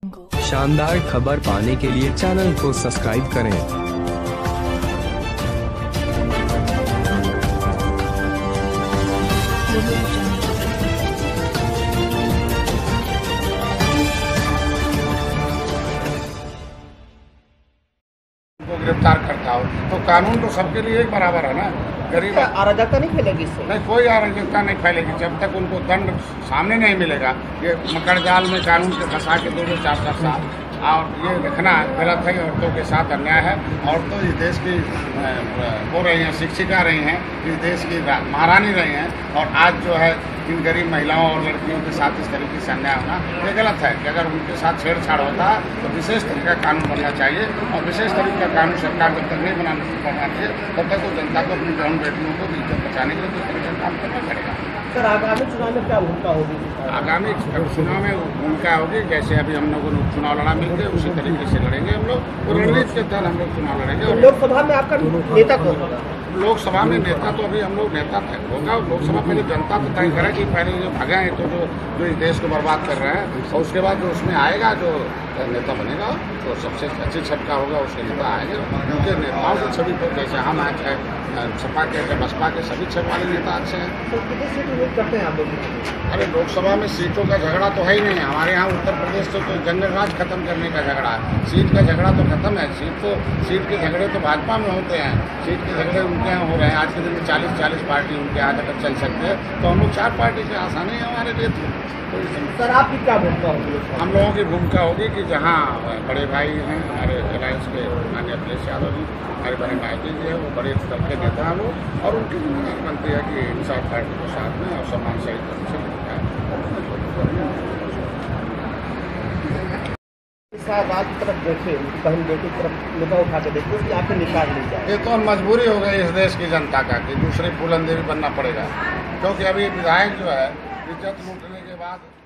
शानदार खबर पाने के लिए चैनल को सब्सक्राइब करें। को गिरफ्तार करता हो तो कानून तो सबके लिए एक बराबर है ना। गरीब अराजकता नहीं फैलेगी इससे? नहीं, कोई अराजकता नहीं फैलेगी जब तक उनको दंड सामने नहीं मिलेगा। ये मकड़ जाल में कानून के फंसा के 2-2, 4-4 साल और ये रखना गलत है। औरतों के साथ अन्याय है। औरतों इस देश की हो रही हैं, शिक्षिका रही हैं, इस देश की महारानी रही हैं और आज जो है इन गरीब महिलाओं और लड़कियों के साथ इस तरीके से अन्याय होना ये गलत है कि अगर उनके साथ छेड़छाड़ होता है तो विशेष तरीका कानून बनना चाहिए और विशेष तरीके का कानून सरकार जब तक नहीं बनना चाहिए तब तक वो जनता को अपनी बहन बेटियों को इज्जत बचाने के लिए दूसरे से काम करना पड़ेगा। सर, आगामी चुनाव में क्या भूमिका होगी? आगामी चुनाव में भूमिका होगी जैसे अभी हम लोगों ने चुनाव लड़ा मिलकर उसी तरीके से लड़ेंगे हम लोग। रणनीति के तहत हम लोग चुनाव लड़ेंगे। तो लोकसभा में आपका नेता कौन होगा? लोकसभा में नेता तो अभी हम लोग नेता होगा। लोकसभा पहले जनता तो तय करे कि पहले जो भगे हैं जो इस देश को बर्बाद कर रहे हैं और उसके बाद जो उसमें आएगा जो नेता बनेगा तो सबसे अच्छी छवि का होगा उसके नेता आएंगे। उनके नेताओं की छवि पर जैसे हम आज है सपा के बसपा के सभी छवि वाले नेता अच्छे हैं। तो कितनी सीट उम्मीद करते हैं आप लोग? अरे लोकसभा में सीटों का झगड़ा तो है ही नहीं। हमारे यहाँ उत्तर प्रदेश से तो जंगल राज खत्म करने का झगड़ा है। सीट का झगड़ा तो खत्म है। सीट के झगड़े तो भाजपा में होते हैं। सीट के झगड़े उनके यहाँ हो रहे हैं। आज के दिन में 40 पार्टी उनके यहाँ अगर चल सकते हैं तो हम लोग 4 पार्टी से आसानी है हमारे लिए। सर, आपकी क्या भूमिका होगी? हम लोगों की भूमिका होगी कि जहाँ बड़े भाई हैं हमारे अलायंस के माननीय अखिलेश यादव जी, हमारे बड़े भाई जी है वो बड़े स्तर के नेता हैं वो और उनकी जिम्मेदारी बनती है कि इंसाफ पार्टी के साथ में और सम्मान सहित से राज की तरफ देखे, उनकी बहन बेटी की तरफ निगाह उठा के देखिए कि आखिर निकाल ली जाए। ये तो मजबूरी हो गई इस देश की जनता का कि दूसरे फूलन देवी बनना पड़ेगा क्योंकि अभी विधायक जो है इज्जत लूटने के बाद